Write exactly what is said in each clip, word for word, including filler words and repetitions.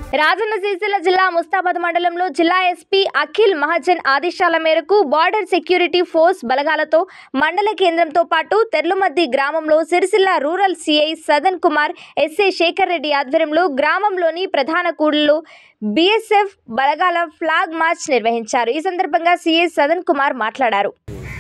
రాజన్న సిరిసిల్ల జిల్లా ముస్తాబాద్ మండలంలో జిల్లా ఎస్పీ అఖిల్ మహాజన్ ఆదేశాల మేరకు బార్డర్ సెక్యూరిటీ ఫోర్స్ బలగాలతో మండల కేంద్రంతో పాటు తెర్లుమద్ది గ్రామంలో Sircilla rural CI Sadan Kumar, SI Shekhar Reddy ఆధ్వర్యంలో గ్రామంలోని ప్రధాన కూడళ్లలో బీఎస్ఎఫ్ బలగాల ఫ్లాగ్ మార్చ్ నిర్వహించారు. ఈ సందర్భంగా సిఐ సదన్ కుమార్ మాట్లాడారు.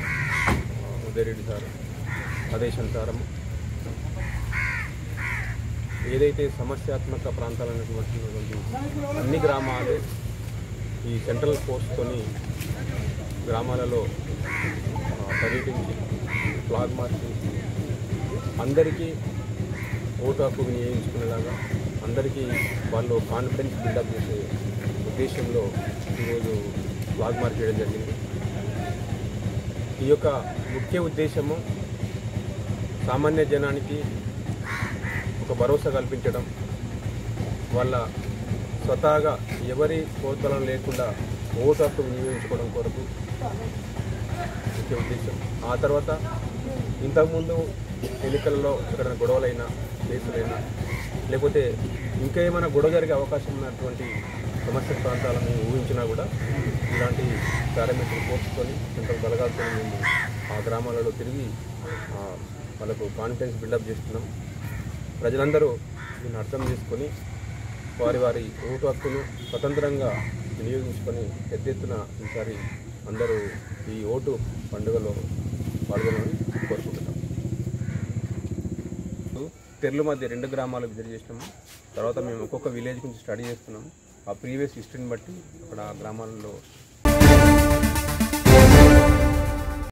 ఏదైతే సమస్యాత్మక ప్రాంతాలైనటువంటి అన్ని గ్రామాలు ఈ సెంట్రల్ ఫోర్స్తోని గ్రామాలలో పర్యటించి ఫ్లాగ్ మార్చి అందరికీ ఓటు హక్కు వినియోగించుకునేలాగా అందరికీ వాళ్ళు కాన్ఫిడెన్స్ బిల్డప్ చేసే ఉద్దేశంలో ఈరోజు ఫ్లాగ్ మార్చ్ చేయడం జరిగింది. ఈ యొక్క ముఖ్య ఉద్దేశము సామాన్య జనానికి ఒక భరోసా కల్పించడం, వాళ్ళ స్వతహాగా ఎవరి ప్రోత్సాహం లేకుండా ఓటు హక్కు వినియోగించుకోవడం కొరకు ముఖ్య ఉద్దేశం. ఆ తర్వాత ఇంతకుముందు ఎన్నికల్లో ఎక్కడైనా గొడవలైనా, కేసులైనా, లేకపోతే ఇంకా ఏమైనా గొడవ జరిగే అవకాశం ఉన్నటువంటి సమస్య ప్రాంతాలను ఊహించినా కూడా ఇలాంటి పారామిలిటరీ ఫోర్స్తో సెంట్రల్ బలగాలతో మేము ఆ గ్రామాలలో తిరిగి వాళ్ళకు కాన్ఫిడెన్స్ బిల్డప్ చేస్తున్నాం. ప్రజలందరూ దీన్ని అర్థం చేసుకొని వారి వారి ఓటు హక్కును స్వతంత్రంగా వినియోగించుకొని పెద్ద ఎత్తున ఈసారి అందరూ ఈ ఓటు పండుగలో పాల్గొనాలని కోరుకుంటున్నాం. తెర్లు మధ్య రెండు గ్రామాలు విజిట్ చేసినాము. తర్వాత మేము ఒక్కొక్క విలేజ్ గురించి స్టడీ చేస్తున్నాము. ఆ ప్రీవియస్ హిస్టరీని బట్టి అక్కడ ఆ గ్రామాలలో